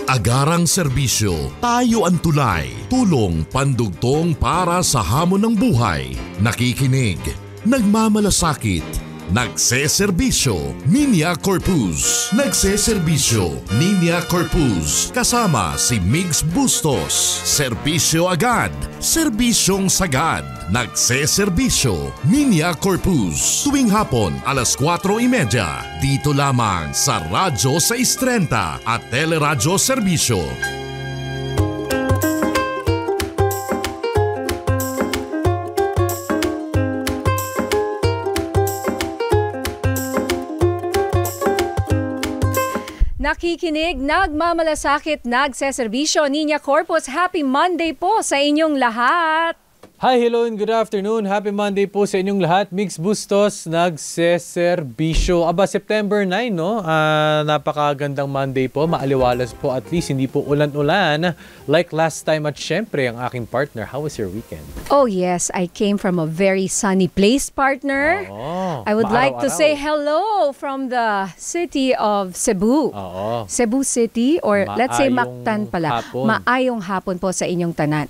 agarang serbisyo, tayo ang tulay, tulong pandugtong para sa hamon ng buhay. Nakikinig, nagmamalasakit, nagseserbisyo, Ninia Corpus. Nagseserbisyo, Ninia Corpus. Kasama si Migs Bustos. Serbisyo agad, serbisyong sagad. Nagseserbisyo, Ninia Corpus. Tuwing hapon, alas 4:30. Dito lamang sa Radyo 630 at Teleradyo Serbisyo. Nakikinig, nagmamalasakit, nagseserbisyo, Ninia Corpus. Happy Monday po sa inyong lahat! Hi, hello and good afternoon. Happy Monday po sa inyong lahat. Migs Bustos, nagseserbisyo. Aba, September 9, no? Napakagandang Monday po. Maaliwalas po, at least hindi po ulan-ulan like last time. At syempre, ang aking partner, how was your weekend? Oh yes, I came from a very sunny place, partner. I would like to say hello from the city of Cebu. Cebu City, or let's say Mactan pala. Maayong hapon po sa inyong tanan.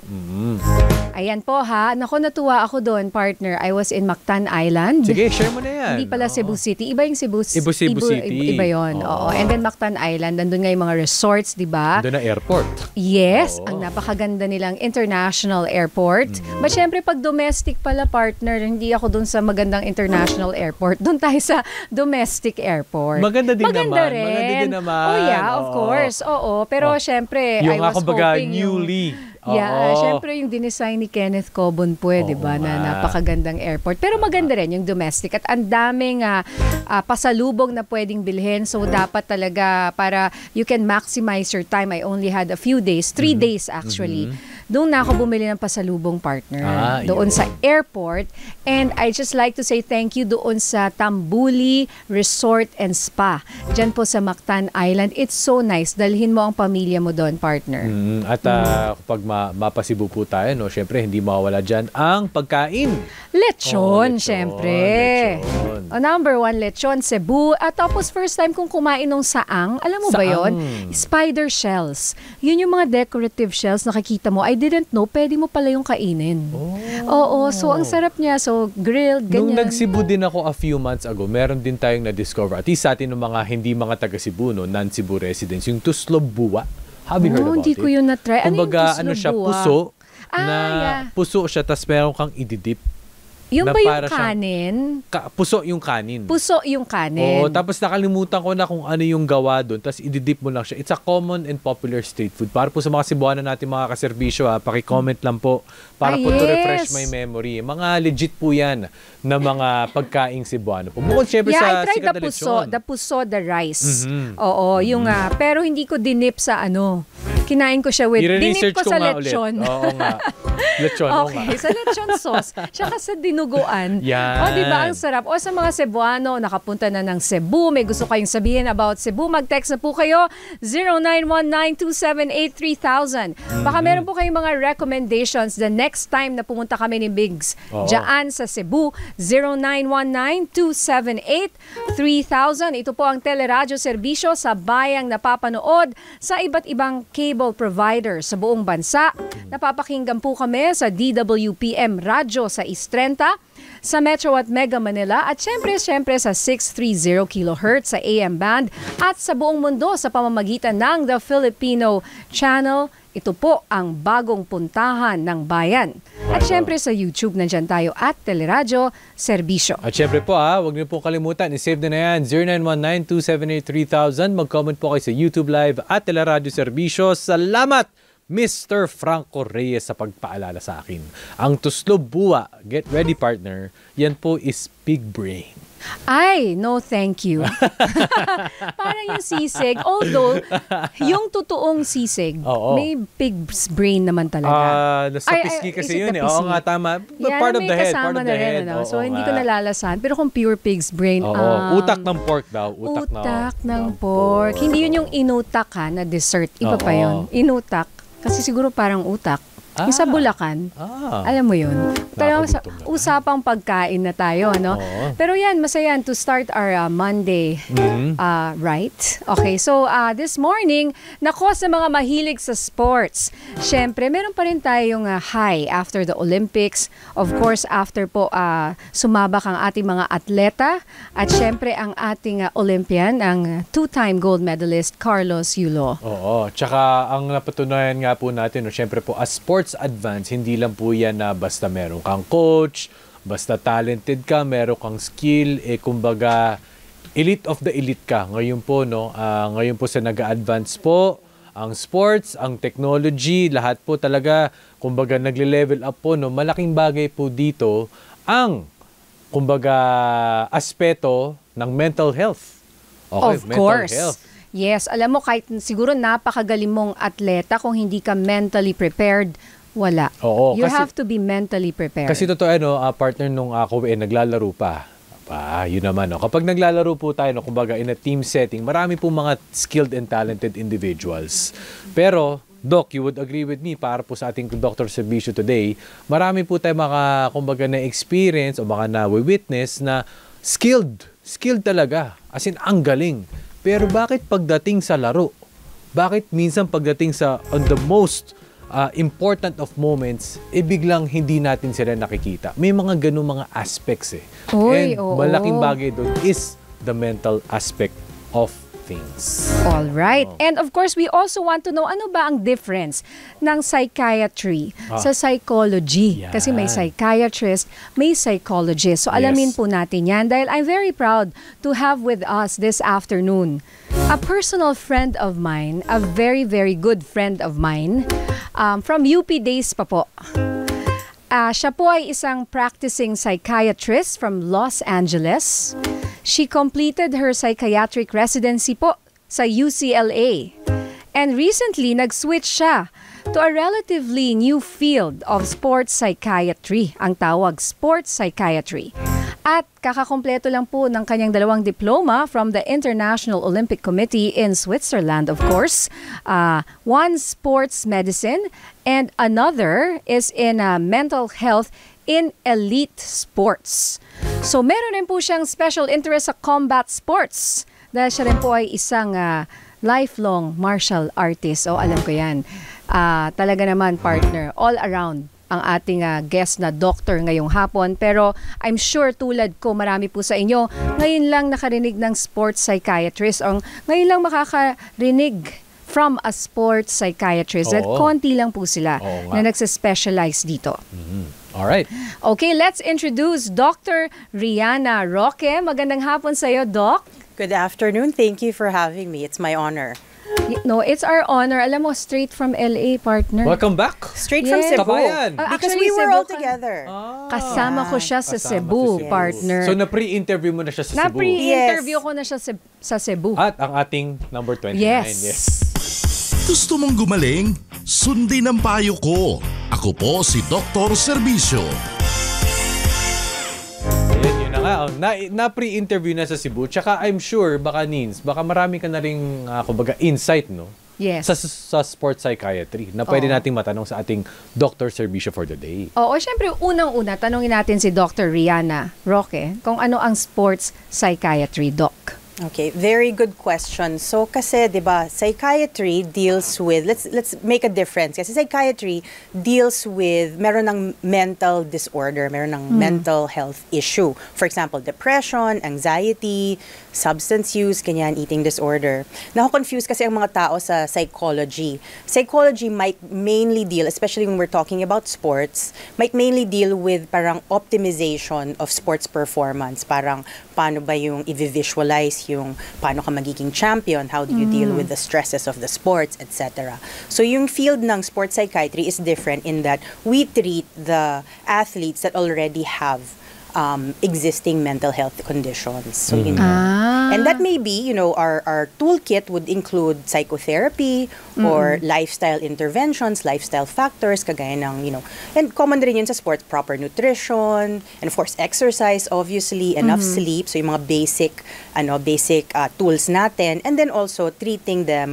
Ayan po ha. Naku, natuwa ako doon, partner. I was in Mactan Island. Sige, share mo na yan. Hindi pala Cebu City. Iba yung Cebu City. Iba yun. Oo. And then Mactan Island, nandun nga yung mga resorts, di ba? Nandun na airport. Yes. Ang napakaganda nilang international airport. But syempre, pag domestic pala, partner, hindi ako doon sa magandang international airport. Doon tayo sa domestic airport. Maganda din naman. Rin. Maganda din naman. Oh yeah, of course. Oo. Pero syempre, yung I was hoping newly. Yeah, syempre yung dinesign ni Kenneth Cobon po, di ba, na napakagandang airport. Pero maganda rin yung domestic at ang daming pasalubong na pwedeng bilhin. So dapat talaga para you can maximize your time. I only had a few days, 3 days actually. Doon na ako bumili ng pasalubong, partner. Doon sa airport. And I just like to say thank you doon sa Tambuli Resort and Spa. Diyan po sa Mactan Island. It's so nice. Dalhin mo ang pamilya mo doon, partner. At kapag mapasibu po tayo, no, syempre hindi mawawala dyan ang pagkain. Lechon, syempre. Lechon. Number 1, lechon, Cebu. At tapos first time kong kumain ng saang. Alam mo ba yon? Spider shells. Yun yung mga decorative shells nakikita mo. I didn't know, pwede mo pala yung kainin. Oo, so ang sarap niya. So grilled, ganyan. Nung nag-Cebu din ako a few months ago, meron din tayong na-discover. At least sa atin ng mga hindi mga taga-Cebu, no, non-Cebu residents, yung Tuslob Buwa. Have you heard about it? Hindi ko yun na-try. Kumbaga, ano siya, puso. Puso siya, tas meron kang ididip. Yung ba yung kanin? Puso yung kanin. Puso yung kanin. Oo, tapos nakalimutan ko na kung ano yung gawa doon. Tapos ididip mo lang siya. It's a common and popular street food. Para po sa mga Cebuano natin, mga kaserbisyo, paki-comment lang po. Para po to refresh my memory. Mga legit po yan na mga pagkaing Cebuano. Bukod syempre sa I tried sikat na lechon. The puso, the rice. Oo, yung pero hindi ko dinip sa ano. Kinain ko siya with, dinip ko sa lechon. Oo nga. Lechon, okay, sa lechon sauce. Tsaka sa dinuguan. Yan. O, diba, ang sarap. O, sa mga Cebuano, nakapunta na ng Cebu, may gusto kayong sabihin about Cebu, mag-text na po kayo, 0919-278-3000. Baka meron po kayong mga recommendations the next time na pumunta kami ni Biggs. Diyan sa Cebu, 0919-278-3000. Ito po ang Teleradyo Serbisyo sa bayang napapanood sa iba't ibang cable provider sa buong bansa. Napapakinggan po kami sa DWPM Radyo sa 630, sa Metro at Mega Manila at syempre sa 630 kHz sa AM band at sa buong mundo sa pamamagitan ng The Filipino Channel. Ito po ang bagong puntahan ng bayan. At syempre sa YouTube, nandyan tayo at Teleradyo Serbisyo. At syempre po huwag niyo po kalimutan, i-save na yan, 0919-278-3000. Mag-comment po kayo sa YouTube Live at Teleradyo Serbisyo. Salamat! Mr. Franco Reyes sa pagpaalala sa akin. Ang Tuslob Buwa, get ready partner, yan po is pig brain. Ay, no thank you. Parang yung sisig. Although, yung totoong sisig, may pig's brain naman talaga. Nasa pisngi kasi yun eh. Oo nga, tama. Part of the head. Part of the head. So, hindi ko nalalasan. Pero kung pure pig's brain, utak ng pork daw. Utak ng pork. Hindi yun yung inutak na dessert. Iba pa yun. Inutak. Kasi siguro parang utak. Yung sa Bulacan. Alam mo yun? Pero Nakakagutom naman. usapang pagkain na tayo, no? Oo. Pero yan, masaya yan to start our Monday, right? Okay, so this morning, nako sa mga mahilig sa sports, syempre, meron pa rin tayong high after the Olympics. Of course, after po sumabak ang ating mga atleta at syempre ang ating Olympian, ang two-time gold medalist Carlos Yulo. Oo, tsaka ang napatunayan nga po natin, no, syempre po, as sports advance, hindi lang po yan na basta meron kang coach, basta talented ka, meron kang skill, kumbaga, elite of the elite ka. Ngayon po, no, ngayon po sa nag-advance po, ang sports, ang technology, lahat po talaga, kumbaga, nagle-level up po, no, malaking bagay po dito, ang, kumbaga, aspeto ng mental health. Okay, Of mental course. health. Yes, alam mo kahit siguro napakagaling mong atleta, kung hindi ka mentally prepared, wala. Oo, You kasi- have to be mentally prepared. Kasi totoo, partner nung ako naglalaro pa. Yun naman, no. Kapag naglalaro po tayo, no, kumbaga in a team setting, marami po mga skilled and talented individuals. Pero, Doc, you would agree with me, para po sa ating Dr. Servicio today, marami po tayo kumbaga na-experience o baka na-witness na skilled talaga. As in, ang galing. Pero bakit pagdating sa laro? Bakit minsan pagdating sa on the most important of moments, biglang hindi natin sila nakikita? May mga ganung mga aspects Uy, And oo. malaking bagay doon is the mental aspect of things. All right. And of course, we also want to know ano ba ang difference ng psychiatry sa psychology. Yan. Kasi may psychiatrist, may psychologist. So alamin Yes. po natin yan dahil I'm very proud to have with us this afternoon a personal friend of mine, a very, very good friend of mine from UP days pa po. Siya po ay isang practicing psychiatrist from Los Angeles. She completed her psychiatric residency po sa UCLA. And recently, nag-switch siya to a relatively new field of sports psychiatry, ang tawag sports psychiatry. At kakakompleto lang po ng kanyang 2 diploma from the International Olympic Committee in Switzerland, of course. One sports medicine and another is in mental health in elite sports. So meron rin po siyang special interest sa combat sports dahil siya rin po ay isang lifelong martial artist. So alam ko yan. Talaga naman partner, all around ang ating guest na doctor ngayong hapon. Pero I'm sure tulad ko, marami po sa inyo, ngayon lang nakarinig ng sports psychiatrist o ngayon lang makakarinig from a sports psychiatrist. At Oo. konti lang po sila Oo nga. na nagsa-specialize dito. Alright. Okay, let's introduce Dr. Rihanna Roque. Magandang hapon sa iyo, Doc. Good afternoon. Thank you for having me. It's my honor. No, it's our honor. Alam mo, straight from LA, partner. Welcome back. Straight from Yes. Cebu. Kabayan. Because Actually, we were Cebu all ka- together. Kasama ko siya sa Kasama Cebu, sa Cebu. partner. So, na-pre-interview mo na siya sa Cebu. Na-pre-interview ko na siya sa Cebu. At ang ating number 29. Yes. Gusto mong gumaling? Sundin ang payo ko. Ako po si Dr. Servicio. Ayan, yun na nga. Na-pre-interview na sa Cebu. Tsaka I'm sure, baka marami ka na rin, kumbaga, insight, no? Yes. Sa sports psychiatry na pwede nating matanong sa ating Dr. Servicio for the day. Oo, syempre, unang-una, tanongin natin si Dr. Rihanna Roque kung ano ang sports psychiatry, Doc. Okay, very good question. So kasi 'di ba, psychiatry deals with let's make a difference. Kasi psychiatry deals with meron ng mental disorder, meron ng mental health issue. For example, depression, anxiety, substance use, ganyan, eating disorder. Nako-confuse kasi ang mga tao sa psychology. Psychology might mainly deal, especially when we're talking about sports, might mainly deal with parang optimization of sports performance. Parang paano ba yung i-visualize yung paano ka magiging champion, how do you deal with the stresses of the sports, etc. So yung field ng sports psychiatry is different in that we treat the athletes that already have existing mental health conditions. So yun yun. And that may be, our toolkit would include psychotherapy or lifestyle interventions, lifestyle factors, kagaya ng, and common rin yun sa sports, proper nutrition, and of course, exercise, obviously, enough sleep, so yung mga basic tools natin, and then also treating them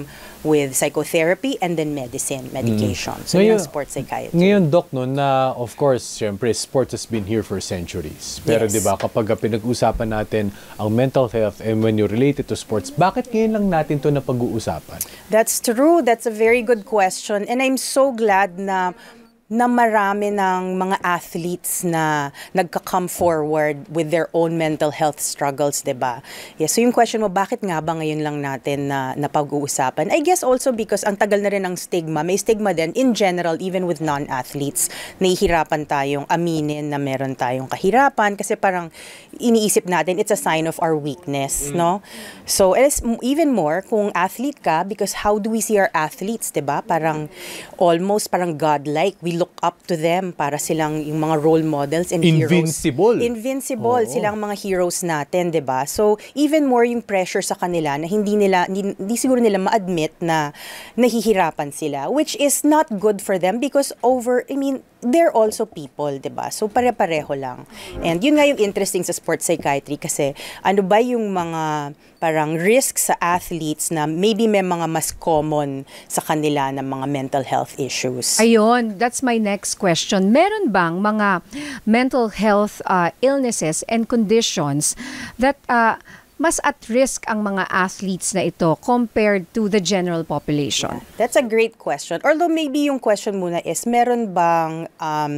with psychotherapy and then medication. So yun ang sports psychiatry. Ngayon, Doc, no, na of course, syempre, sports has been here for centuries. Pero Yes. di ba, kapag pinag-usapan natin ang mental health and when you relate it to sports, bakit ngayon lang natin to na pag-uusapan? That's true. That's a very good question. And I'm so glad na marami ng mga athletes na nagka-come forward with their own mental health struggles, 'di ba? Yeah, so yung question mo, bakit nga ba ngayon lang natin na pag-uusapan? I guess also because ang tagal na rin ng stigma. May stigma din in general, even with non-athletes. Nahihirapan tayong aminin na meron tayong kahirapan kasi parang iniisip natin it's a sign of our weakness, no? So it's even more kung athlete ka, because how do we see our athletes, 'di ba? Parang almost parang godlike. We look up to them, para silang yung mga role models and Invincible. heroes. Invincible. Oo. Silang mga heroes natin, 'di ba? So even more yung pressure sa kanila na hindi siguro nila ma-admit na nahihirapan sila, which is not good for them because they're also people, 'di ba? So pare-pareho lang. And yun nga yung interesting sa sports psychiatry, kasi ano ba yung mga parang risk sa athletes na maybe may mga mas common sa kanila na mga mental health issues. Ayun, that's my next question. Meron bang mga mental health illnesses and conditions that mas at risk ang mga athletes na ito compared to the general population? That's a great question. Although maybe yung question muna is, meron bang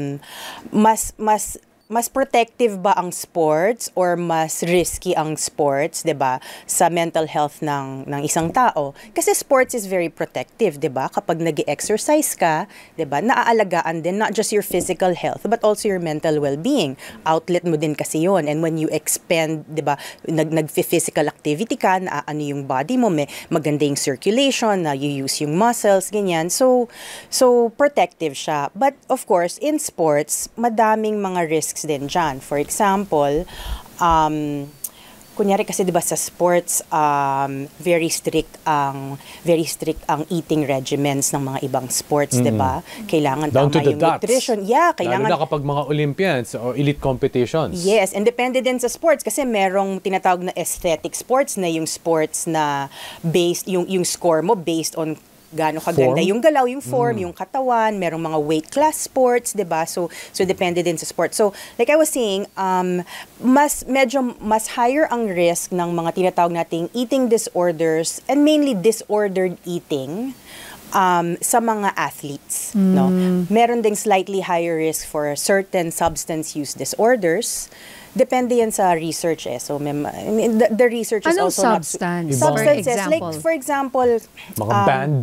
mas protective ba ang sports or mas risky ang sports, 'di ba, sa mental health ng isang tao? Kasi sports is very protective, 'di ba? Kapag nag-exercise ka, 'di ba, naaalagaan din not just your physical health but also your mental well-being. Outlet mo din kasi 'yon. And when you expend, 'di ba, nag-physical activity ka, ano yung body mo, may maganda yung circulation, na you use yung muscles, ganyan. So protective siya. But of course, in sports, madaming mga risks din dyan. For example, kunyari kasi 'di ba sa sports, very strict ang eating regimens ng mga ibang sports, 'di ba? Kailangan down to tama the yung dots. nutrition. Yeah, kailangan. Lalo na kapag mga Olympians o elite competitions. Yes, and depende din sa sports kasi merong tinatawag na aesthetic sports, na yung sports na based yung score mo based on gaano kaganda Form? yung galaw, yung form, yung katawan. Merong mga weight class sports, 'di ba? So depende din sa sport. So like I was saying, medyo mas higher ang risk ng mga tinatawag nating eating disorders, and mainly disordered eating sa mga athletes, no? Meron ding slightly higher risk for certain substance use disorders. Depende yan sa research So the research is Anong also substance? substances, For like example? for example, Mga band.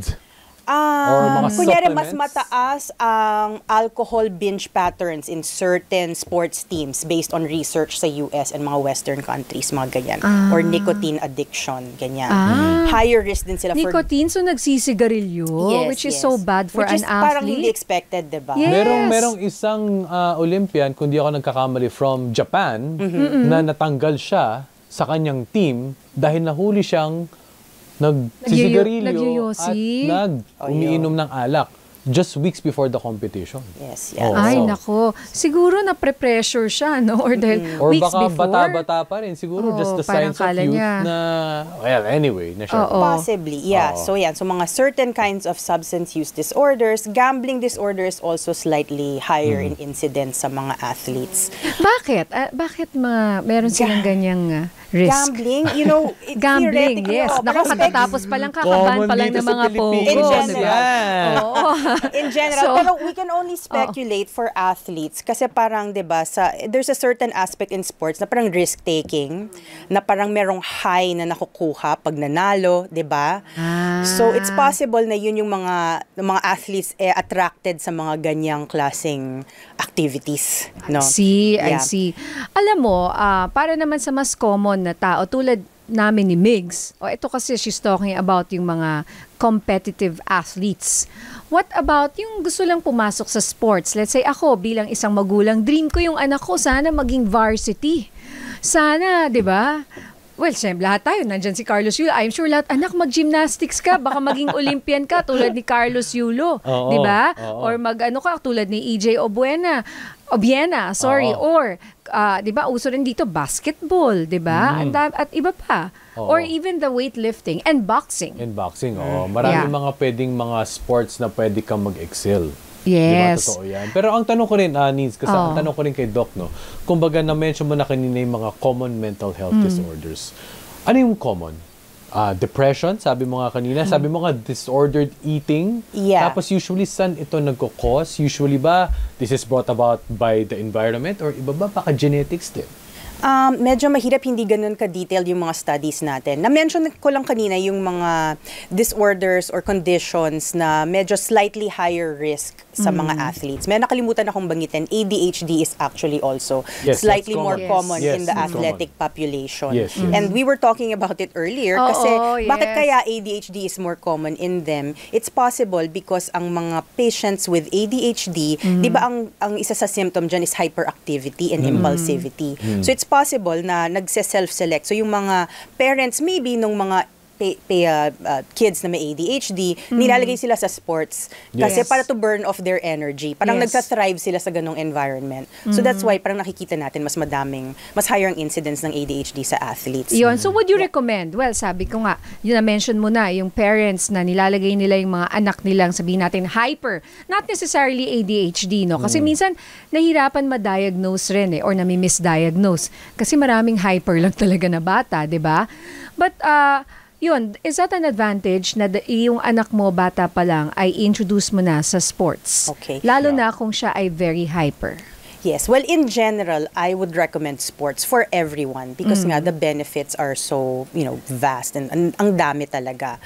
Or mga kunyari mas supplements? mataas ang alcohol binge patterns in certain sports teams based on research sa US and mga Western countries, mga ganyan. Or nicotine addiction, ganyan. Higher risk din sila Nicotine, so nagsisigarilyo, Yes, which is yes. so bad for Which an is parang athlete. hindi expected, diba? Yes. Merong isang Olympian, kung di ako nagkakamali, from Japan, na natanggal siya sa kanyang team dahil nahuli siyang nagsisigarilyo Nagyoyosi. at umiinom ng alak just weeks before the competition. Yes, yeah. Oo. Ay, nako. Siguro na-pressure siya, no? Or dahil Or weeks baka before. bata-bata pa rin. Siguro Oo, just the parang signs of kala youth niya. na, well, anyway, na siya. Oo. Possibly, yeah. Oo. So yan, so mga certain kinds of substance use disorders, gambling disorders also slightly higher in incidence sa mga athletes. Bakit? Bakit meron silang ganyang risk? Gambling, Gambling, theoretically, yes. Naku, katatapos pa lang, kakaban Common pa lang dito ng sa mga pogo. Pilipinas In di ba? yan. Oo. In general, So, pero we can only speculate for athletes kasi parang 'di ba there's a certain aspect in sports na parang risk taking, na parang merong high na nakukuha pag nanalo, 'di ba? So it's possible na yun yung mga athletes attracted sa mga ganyang klaseng activities, no? I Yeah. see. Alam mo, para naman sa mas common na tao, tulad namin ni Migs, ito kasi she's talking about yung mga competitive athletes. What about yung gusto lang pumasok sa sports? Let's say ako bilang isang magulang, dream ko yung anak ko sana maging varsity. Sana, 'di ba? Well, siyempre, lahat tayo. Nandyan si Carlos Yulo. I'm sure lahat, anak, mag-gymnastics ka. Baka maging Olympian ka tulad ni Carlos Yulo. Oo, di ba? oo. Or mag-ano ka, tulad ni EJ Obiena, sorry. Oo. Or, di ba, uso rin dito, basketball, di ba? At iba pa. Oo. Or even the weightlifting and boxing. In boxing, marami Yeah. mga pwedeng mga sports na pwede kang mag-excel. Yes. Diba, totoo yan. Pero ang tanong ko rin, Nins, kasi ang tanong ko rin kay Doc, no? Kumbaga, na-mention mo na kanina yung mga common mental health disorders. Ano yung common? Depression, sabi mo nga kanina. Sabi mo nga, disordered eating. Yeah. Tapos usually, saan ito nagkakos? Usually ba, this is brought about by the environment? Or iba ba, baka genetics din? Medyo mahirap, hindi ganun ka-detailed yung mga studies natin. Na-mention ko lang kanina yung mga disorders or conditions na medyo slightly higher risk sa mga athletes. May nakalimutan akong bangitin, ADHD is actually also Yes, slightly that's more common. common Yes, in the it's athletic population. Yes, yes. And we were talking about it earlier kasi bakit yes. kaya ADHD is more common in them? It's possible because ang mga patients with ADHD, di ba ang isa sa symptom dyan is hyperactivity and impulsivity. So it's possible na nagse-self-select. So yung mga parents, maybe nung mga kids na may ADHD, nilalagay sila sa sports kasi Yes. para to burn off their energy. Parang Yes. nagsa-thrive sila sa ganong environment. So that's why parang nakikita natin mas higher ang incidence ng ADHD sa athletes. Yun. So, would you recommend? Well, sabi ko nga, yun na-mention mo na, yung parents na nilalagay nila yung mga anak nilang, sabihin natin, hyper. Not necessarily ADHD, no? Kasi minsan, nahirapan ma-diagnose rin or nami-misdiagnose. Kasi maraming hyper lang talaga na bata, di ba? But, yun, is that an advantage na yung anak mo bata pa lang ay introduce mo na sa sports? Okay. Lalo na kung siya ay very hyper. Yes. Well, in general, I would recommend sports for everyone because nga the benefits are so, vast and ang dami talaga.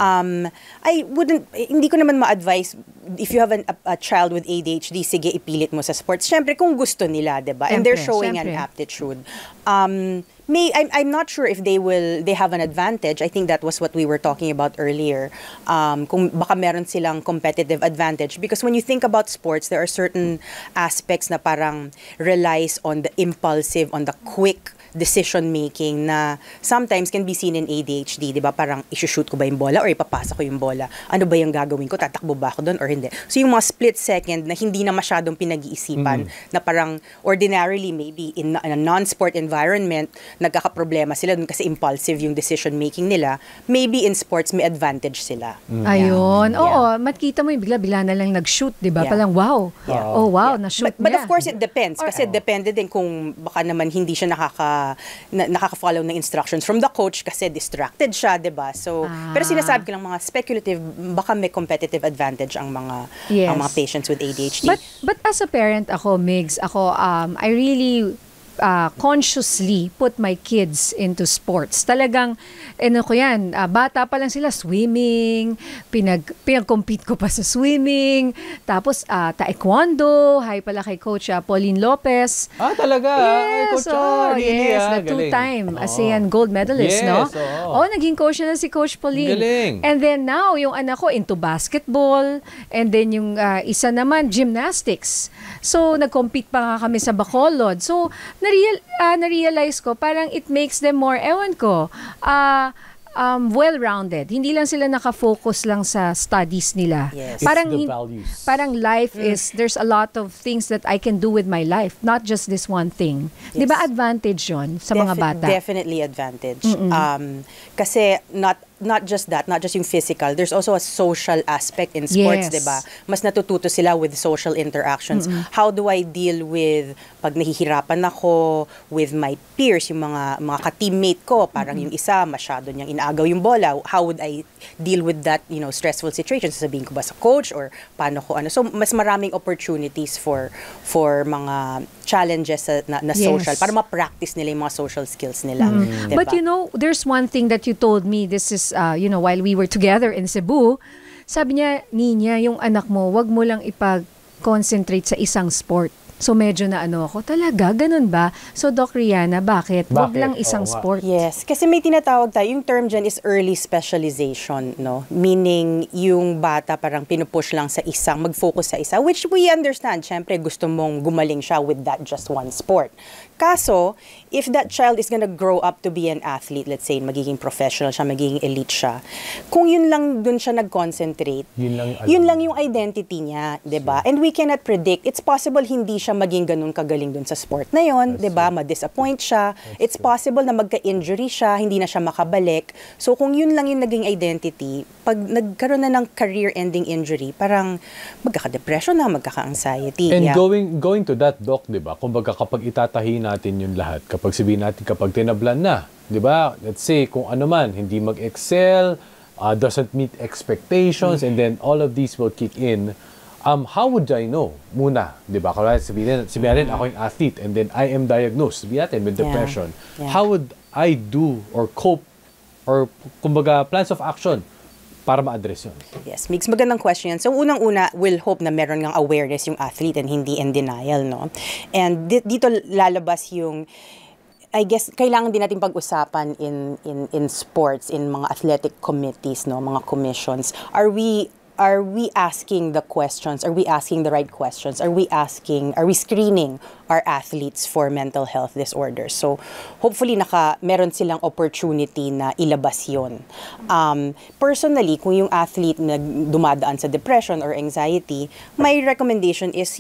Hindi ko naman ma-advise if you have a child with ADHD, sige ipilit mo sa sports. Syempre kung gusto nila, 'di ba? And they're showing an aptitude. I'm not sure if they have an advantage. I think that was what we were talking about earlier. Kung baka meron silang competitive advantage because when you think about sports, there are certain aspects na parang relies on the impulsive, on the quick decision making na sometimes can be seen in ADHD, 'di ba? Parang i-shoot ko ba yung bola or ipapasa ko yung bola? Ano ba yung gagawin ko? Tatakbo ba ako doon or hindi? So yung mga split second na hindi na masyadong pinag-iisipan na parang ordinarily maybe in a non-sport environment nagkakaproblema sila doon kasi impulsive yung decision making nila. Maybe in sports may advantage sila. Ayun. Yeah. Oo, makita mo yung bigla na lang nag-shoot, 'di ba? Yeah. Palang wow. Yeah. Oh, wow, na-shoot But niya. of course it depends kasi depende din kung baka naman hindi siya nakaka-follow ng instructions from the coach kasi distracted siya, 'di ba? So pero sinasabi ko lang mga speculative baka may competitive advantage ang mga patients with ADHD. But as a parent ako, Migs, I really consciously put my kids into sports. Talagang, bata pa lang sila, swimming, pinag-compete ko pa sa swimming, tapos taekwondo, hi pala kay Coach Pauline Lopez. Talaga? Yes, Really, the galing. two-time ASEAN gold medalist, Yes, no? oo. Naging coach na si Coach Pauline. Galing. And then now, yung anak ko into basketball, and then yung isa naman, gymnastics. So, nag-compete pa nga kami sa Bacolod. So, na-realize ko, parang it makes them more, well-rounded. Hindi lang sila nakafocus lang sa studies nila. Yes. It's Parang, the values. parang life is, there's a lot of things that I can do with my life, not just this one thing. Di ba advantage yun sa mga bata? Definitely advantage. Kasi not just yung physical, there's also a social aspect in sports, Yes. 'di ba? Mas natututo sila with social interactions. How do I deal with pag nahihirapan ako with my peers, yung mga ka-teammate ko, parang yung isa masyado niyang inaagaw yung bola. How would I deal with that, stressful situation? Sasabihin ko ba sa coach or paano ko ano? So mas maraming opportunities for mga challenges na Yes. social para ma-practice nila yung mga social skills nila. Diba? But there's one thing that you told me, this is, while we were together in Cebu, sabi niya, Ninya, yung anak mo, wag mo lang ipag-concentrate sa isang sport. So medyo na ano ako, talaga, ganun ba? So Doc Rihanna, bakit? Wag Bakit? lang isang Oo nga. sport. Yes, kasi may tinatawag tayo, yung term dyan is early specialization, no? Meaning, yung bata parang pinupush lang sa isang, mag-focus sa isa, which we understand. Siyempre, gusto mong gumaling siya with that just one sport. Kaso, if that child is gonna grow up to be an athlete, let's say, magiging professional siya, magiging elite siya, kung yun lang dun siya nag-concentrate, yun lang yung identity niya, 'di ba? And we cannot predict. It's possible hindi siya maging ganun kagaling dun sa sport na yun, 'di ba? Ma-disappoint siya. It's possible na magka-injury siya, hindi na siya makabalik. So kung yun lang yung naging identity, pag nagkaroon na ng career-ending injury, parang magkaka-depression na, magkaka-anxiety. And Yeah. going to that, Doc, di ba? Kumbaga kapag itatahi natin yung lahat, kapag sabihin natin kapag tinablan na, di ba? Let's say kung ano man, hindi mag-excel, doesn't meet expectations, and then all of these will kick in. How would I know? Muna, di ba? Kaya sabihin natin ako yung athlete, and then I am diagnosed, sabihin natin, with depression. Yeah. How would I do or cope, or kumbaga plans of action para ma-address yun? Yes, Migs, magandang question yan. So, unang-una, we'll hope na meron ng awareness yung athlete and hindi in denial, no? And dito lalabas yung, I guess, kailangan din natin pag-usapan in sports, in mga athletic committees, no, mga commissions. Are we asking the questions? Are we asking the right questions? Are we screening our athletes for mental health disorders? So, hopefully, meron silang opportunity na ilabas yun. Personally, kung yung athlete na dumadaan sa depression or anxiety, my recommendation is,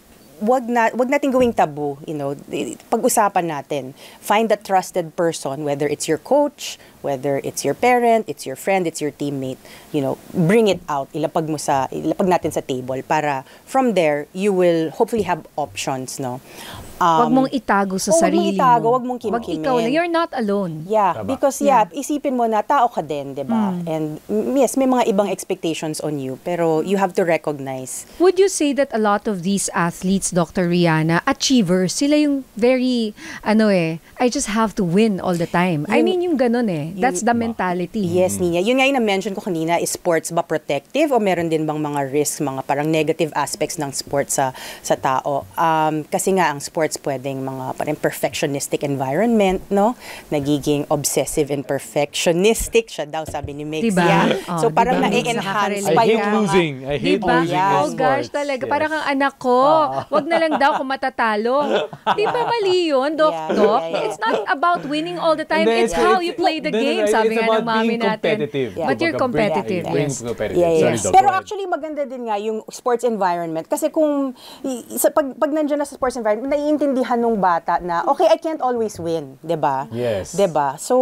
wag natin gawing taboo, pag-usapan natin. Find a trusted person, whether it's your coach, whether it's your parent, it's your friend, it's your teammate, bring it out, ilapag natin sa table para from there, you will hopefully have options, no? Wag mong itago sa sarili mo. Wag mong kimkimin. Wag ikaw na, you're not alone. Yeah, Tama. because isipin mo na tao ka din, 'di ba? And yes, may mga ibang expectations on you, pero you have to recognize. Would you say that a lot of these athletes, Dr. Rihanna, achievers, sila yung very, I just have to win all the time. I mean, yung ganun That's the mentality. Yes, Nina. Yun nga yung na-mention ko kanina, is sports ba protective o meron din bang mga risks, mga parang negative aspects ng sports sa tao? Kasi nga ang sports pwedeng mga parang perfectionistic environment, no? Nagiging obsessive and perfectionistic siya daw, sabi ni Mix. Diba? Yeah. So parang diba? na-enhance I pa hate yung mga... losing. I hate Diba? losing Yes. in Oh gosh, sports. talaga. Yes. Parang kang anak ko. Wag na lang daw kung matatalo. Di ba mali yun, Doc? Yeah, Doc? yeah, yeah. It's not about winning all the time. And then It's how you play the game, sabi nga ng mami natin. But you're competitive. Bring Yes. competitive. Yeah, Sorry, yes. Doc. Pero Go ahead. actually maganda din nga yung sports environment kasi kung pag nandiyan na sa sports environment, naiintindihan ng bata na okay, I can't always win, 'di ba? Yes. 'Di ba? So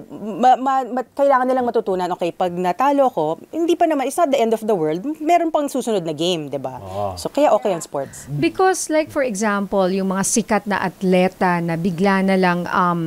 kailangan nilang matutunan, okay, pag natalo ko, hindi pa naman, it's not the end of the world. Meron pang susunod na game, 'di ba? So kaya okay ang sports. Because like for example, yung mga sikat na atleta na bigla na lang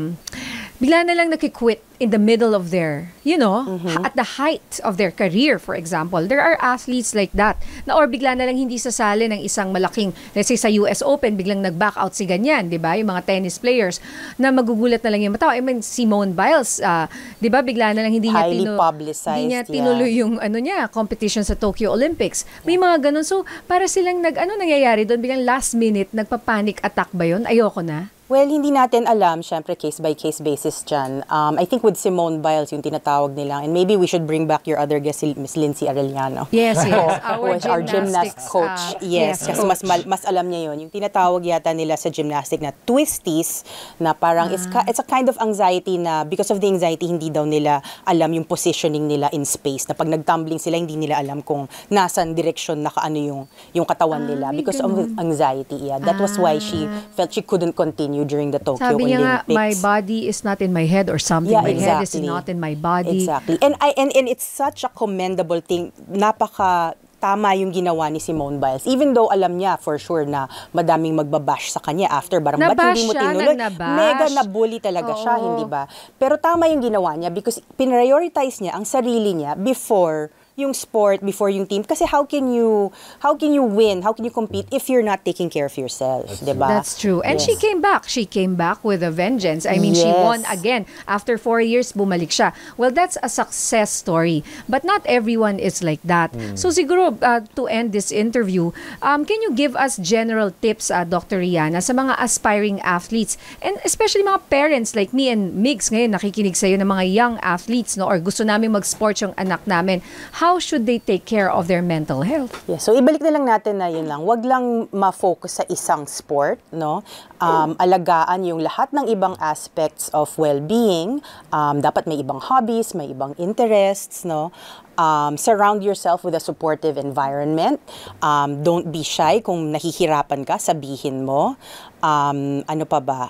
nakikwit in the middle of their, at the height of their career, for example. There are athletes like that na or bigla na lang hindi sasali ng isang malaking, let's say sa US Open, biglang nag-back out si ganyan, di ba? Yung mga tennis players na magugulat na lang yung mata. I mean, Simone Biles, di ba? Bigla na lang hindi niya, Highly publicized, hindi niya tinuloy yung competition sa Tokyo Olympics. May mga ganun. So, para silang nangyayari doon? Biglang last minute, nagpa-panic attack ba yun? Ayoko na. Well, hindi natin alam, syempre case-by-case basis dyan. I think with Simone Biles, yung tinatawag nila, and maybe we should bring back your other guest, Miss Lindsay Arellano. Yes. Our gymnast coach. Yes, kasi coach. mas alam niya yun. Yung tinatawag yata nila sa gymnastic na twisties, na parang it's a kind of anxiety na because of the anxiety, hindi daw nila alam yung positioning nila in space. Na pag nag-tumbling sila, hindi nila alam kung nasan direction nakaano yung katawan nila because of anxiety. Yeah, that was why she felt she couldn't continue during the Tokyo Sabi niya nga, Olympics. my body is not in my head or something. Yeah, My head is exactly. not in my body. Exactly. And it's such a commendable thing. Tama yung ginawa ni Simone Biles. Even though alam niya for sure na madaming magbabash sa kanya after, ba't hindi mo tinuloy? Mega na-bully talaga siya, hindi ba? Pero tama yung ginawa niya because prioritize niya ang sarili niya before yung sport before yung team. Kasi how can you win? How can you compete if you're not taking care of yourself? Diba? That's true. And Yes. she came back. She came back with a vengeance. I mean, she Yes. won again. After 4 years, bumalik siya. Well, that's a success story. But not everyone is like that. So siguro, to end this interview, can you give us general tips, Dr. Rihanna, sa mga aspiring athletes? And especially mga parents like me and Migs ngayon, nakikinig sa'yo ng mga young athletes, no? Or gusto namin mag-sports yung anak namin. How should they take care of their mental health? Yeah, so ibalik na lang natin na yun lang. Wag lang ma-focus sa isang sport, no? Alagaan yung lahat ng ibang aspects of well-being. Dapat may ibang hobbies, may ibang interests, no? Surround yourself with a supportive environment. Don't be shy kung nahihirapan ka, sabihin mo. Ano pa ba?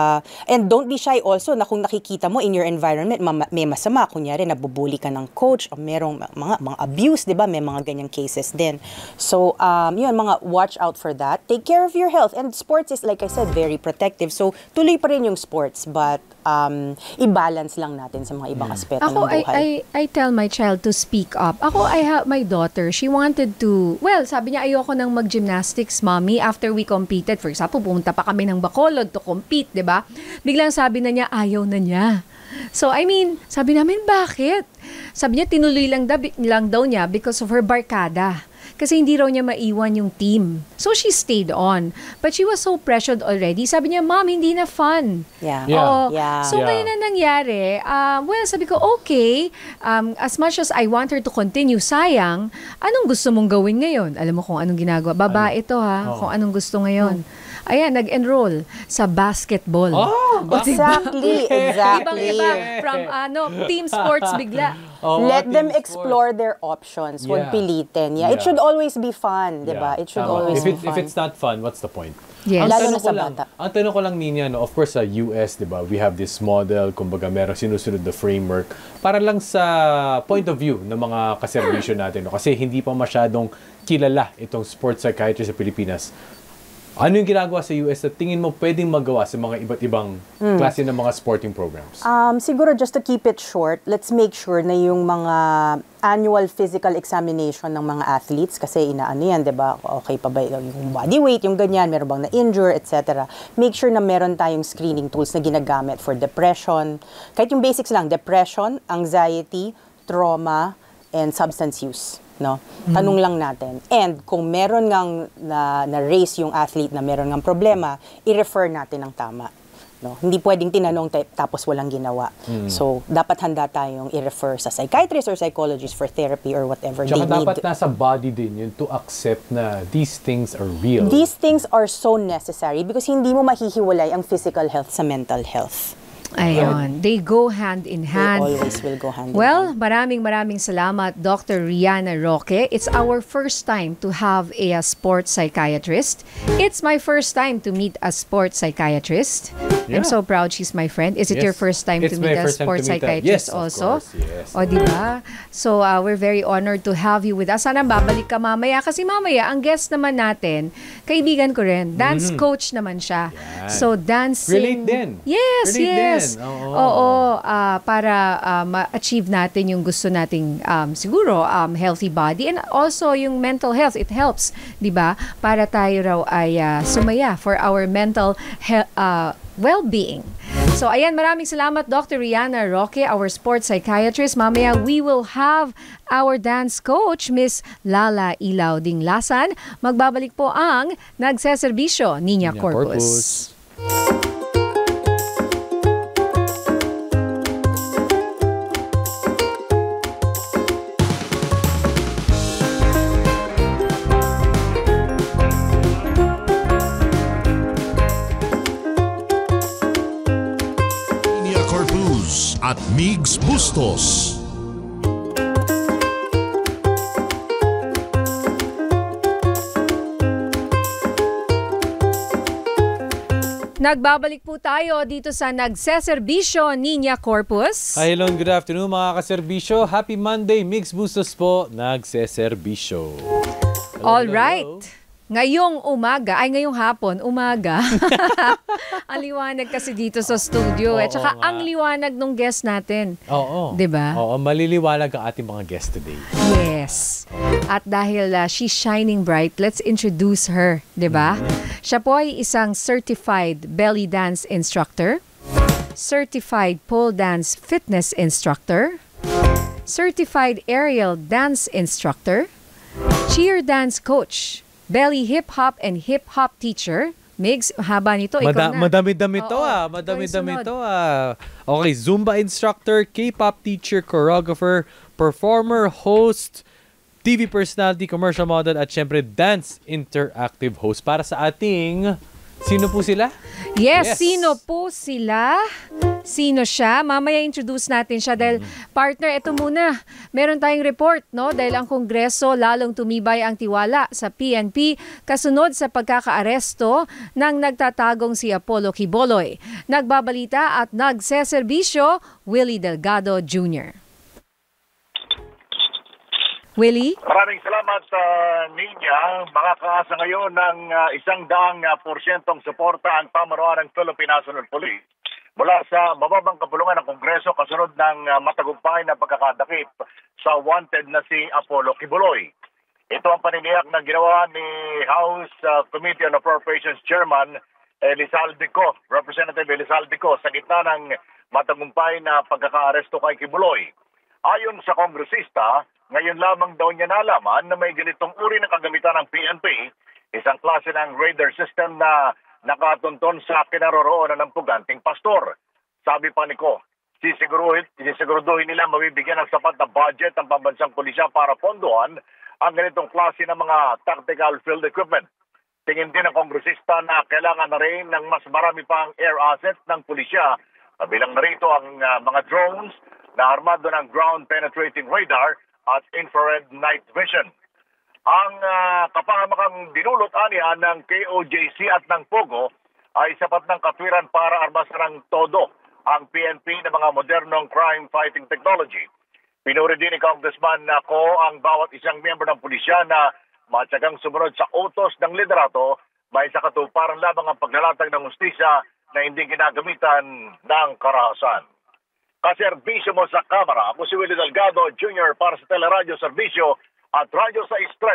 And don't be shy also na kung nakikita mo in your environment may masama, kunyari nabubuli ka ng coach o merong mga abuse, 'di ba? May mga ganyang cases din. So, yun, mga watch out for that. Take care of your health, and sports is, like I said, very protective. So, tuloy pa rin yung sports, but i-balance lang natin sa mga ibang aspeto ng Ako, buhay. I tell my child to speak up. Ako, I have my daughter. She wanted to, well, sabi niya, ayoko nang mag-gymnastics, mommy. After we competed, for example, pumunta pa kami ng Bacolod to compete, di ba? Biglang sabi na niya, ayaw na niya. So, I mean, sabi namin, bakit? Sabi niya, tinuloy lang daw niya because of her barkada. Kasi hindi raw niya maiwan yung team. So, she stayed on. But she was so pressured already. Sabi niya, Mom, hindi na fun. Yeah. Yeah. Oo. Yeah. So, ngayon na nangyari, well, sabi ko, okay, as much as I want her to continue, sayang, anong gusto mong gawin ngayon? Alam mo kung anong ginagawa. Babae ito ha, kung anong gusto ngayon. Ayan, nag-enroll sa basketball. Oh, Exactly, exactly. Ibang-iba, from team sports bigla. Let them explore their options. Huwag Yeah. pilitin. Yeah. It Yeah. should always be fun, di ba? It should Tama. always be If fun. it's not fun, what's the point? Yes. Lalo Ang na tanong sa ko lang- bata. Ang tanong ko lang, Nina, no, of course sa US, di ba, we have this model, kumbaga meron sinusunod na framework para lang sa point of view ng mga kaserbisyo natin. No? Kasi hindi pa masyadong kilala itong sports psychiatry sa Pilipinas. Ano yung ginagawa sa US na tingin mo pwedeng magawa sa mga iba't ibang klase ng mga sporting programs? Siguro just to keep it short, let's make sure na yung mga annual physical examination ng mga athletes, kasi inaano yan, di ba? Okay pa ba yung body weight, yung ganyan, meron bang na-injure, etc. Make sure na meron tayong screening tools na ginagamit for depression. Kahit yung basics lang, depression, anxiety, trauma, and substance use. No? Tanong lang natin. And kung meron ngang na-raise yung athlete na meron ngang problema, i-refer natin ng tama. No? Hindi pwedeng tinanong tapos walang ginawa. So, dapat handa tayong i-refer sa psychiatrist or psychologist for therapy or whatever Tsaka they need. dapat nasa body din yun to accept na these things are real. These things are so necessary because hindi mo mahihiwalay ang physical health sa mental health. Ayun. They go hand in They hand. always will go hand in Well, hand. maraming salamat, Dr. Rihanna Roque. It's our first time to have a sports psychiatrist. It's my first time to meet a sports psychiatrist. I'm Yeah. so proud she's my friend. Is it Yes. your first time It's to my meet a first time sports to meet a- psychiatrist Yes, of also? course, yes. O, di ba? So, we're very honored to have you with us. Sana babalik ka mamaya. Kasi mamaya, ang guest naman natin, kaibigan ko rin. Dance coach naman siya. Yan. So, dancing... Relate din. Yes, Relate yes. din. Oo. Oo, para ma-achieve natin yung gusto nating siguro healthy body and also yung mental health. It helps, 'di ba? Para tayo raw ay sumaya for our mental well-being. So ayan, maraming salamat Dr. Rihanna Roque, our sports psychiatrist. Mamaya we will have our dance coach, Miss Lala Ilaw Dinglasan. Magbabalik po ang Nagseserbisyo, Niña Corpus. Niña Corpus at Migs Bustos. Nagbabalik po tayo dito sa Nagseserbisyo, Niña Corpus. Hi, hello, good afternoon mga kaserbisyo. Happy Monday, Mix Bustos po, Nagseserbisyo. Hello, All hello, right. hello. Ngayong hapon, umaga. Ang liwanag kasi dito sa studio. Oo Tsaka nga. ang liwanag ng guest natin. Oo. Diba? Oo, maliliwanag ang ating mga guest today. Yes. Yes. At dahil she's shining bright, let's introduce her, 'di ba? Siya po ay isang certified belly dance instructor, certified pole dance fitness instructor, certified aerial dance instructor, cheer dance coach, belly hip-hop and hip-hop teacher. Migs, haba nito, ikaw na. Madami-dami to Oo, Madami-dami ito to Okay, Zumba instructor, K-pop teacher, choreographer, performer, host, TV personality, commercial model, at syempre dance interactive host. Para sa ating, sino po sila? Yes, sino po sila? Sino siya? Mamaya introduce natin siya dahil partner, ito muna. Meron tayong report, no? Dahil ang Kongreso lalong tumibay ang tiwala sa PNP kasunod sa pagkakaaresto ng nagtatagong si Apollo Quiboloy. Nagbabalita at nagseserbisyo, Willie Delgado Jr. Willie? Maraming salamat, Ninya. Makakaasa ngayon ng 100% suporta ang pamanuan ng Philippine National Police mula sa mababang kapulungan ng Kongreso kasunod ng matagumpay na pagkakadakip sa wanted na si Apollo Quiboloy. Ito ang paniniyak na ginawa ni House Committee on Appropriations Chairman Elizalde Co, Representative Elizalde Co, sa gitna ng matagumpay na pagkakaaresto kay Quiboloy. Ayon sa kongresista, ngayon lamang daw niya nalaman na may ganitong uri ng kagamitan ng PNP, isang klase ng radar system na nakatunton sa kinaroroonan ng puganting pastor. Sabi pa ni Ko, sisiguraduhin nila mabibigyan ng sapat na budget ang pambansang pulisya para pondohan ang ganitong klase ng mga tactical field equipment. Tingin din ng kongresista na kailangan na rin ng mas marami pang air assets ng pulisya, kabilang na rito ang mga drones na armado ng ground penetrating radar at infrared night vision. Ang kapahamakang dinulot aniya ng KOJC at ng POGO ay sapat ng katwiran para armasan ng todo ang PNP ng mga modernong crime-fighting technology. Pinuri din ni Congressman Ko ang bawat isang miyembro ng pulisya na matyagang sumunod sa utos ng liderato may sa katuparan lamang ang paglalatag ng hustisya na hindi ginagamitan ng karahasan. Kaserbisyo mo sa Kamara, ako si Willie Delgado Jr. para sa Teleradyo Serbisyo at Radyo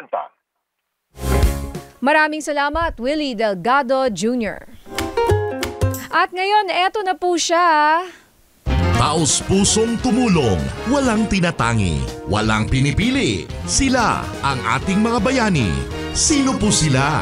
630. Maraming salamat, Willie Delgado Jr. At ngayon, eto na po siya. Taos-pusong tumulong, walang tinatangi, walang pinipili. Sila ang ating mga bayani. Sino po sila?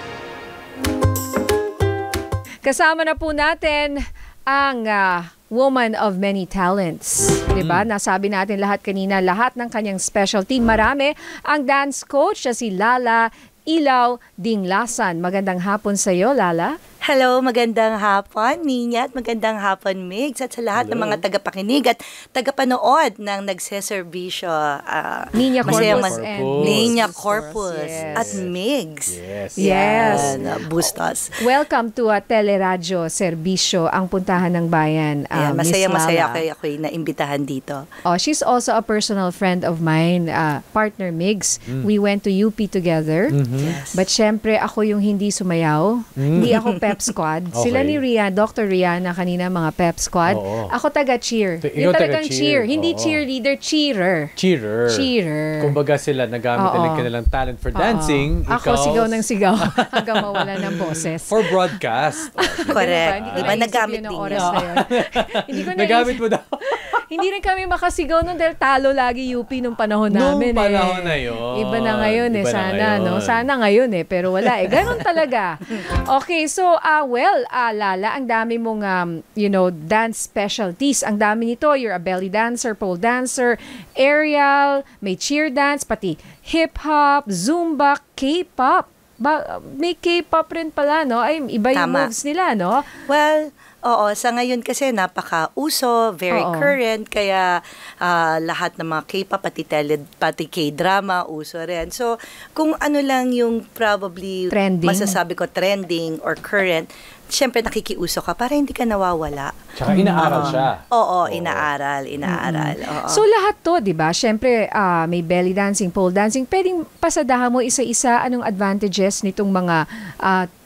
Kasama na po natin ang woman of many talents. Diba? Nasabi natin lahat kanina, lahat ng kanyang specialty. Marami. Ang dance coach na si Lala Ilaw Dinglasan. Magandang hapon sa iyo, Lala. Hello, magandang hapon, Ninya, at magandang hapon, Migs, at sa lahat ng mga tagapakinig at tagapanood ng nagseserbisyo. Ninya Corpus and Migs. Ninya Corpus Yes. at Migs. Yes. Bustos. Welcome to Teleradyo Serbisyo, ang puntahan ng bayan. Miss Masaya Lala. ako'y naimbitahan dito. Oh, she's also a personal friend of mine, partner Migs. We went to UP together. Yes. But syempre, ako yung hindi sumayaw. Hindi ako pep squad. Sila ni Dr. Rihanna kanina, mga pep squad. Oo. Ako taga-cheer. Ikaw Yung talagang taga-cheer. cheer. Hindi Oo. cheerleader, cheerer. Cheerer. Kumbaga sila, nagamit Oo. nila kanilang talent for dancing. Ako Ikaw, sigaw ng sigaw hanggang mawala ng boses. for broadcast. Correct. Hindi ko Diba, naisip nagamit yun ng din oras yun. na yun. Hindi ko Nagamit naisip. mo daw. Hindi rin kami makasigaw nun dahil talo lagi UP nung panahon namin. Nung panahon na yun. Iba na ngayon Iba na sana, ngayon. no? Sana ngayon pero wala Ganon talaga. Okay, so, Lala, ang dami mong, dance specialties. Ang dami nito. You're a belly dancer, pole dancer, aerial, may cheer dance, pati hip-hop, Zumba, K-pop. May K-pop rin pala, no? Ay, iba yung Tama. moves nila, no? Well, oo, sa ngayon kasi napaka-uso, very Oo. current, kaya lahat ng mga K-pop, pati K-drama, uso rin. So, kung ano lang yung probably Trending. masasabi ko trending or current, syempre nakikiuso ka para hindi ka nawawala. Tsaka inaaral siya. Oo, inaaral. Oo. So lahat to, 'di ba? Syempre may belly dancing, pole dancing. Pwedeng pasadahan mo isa-isa anong advantages nitong mga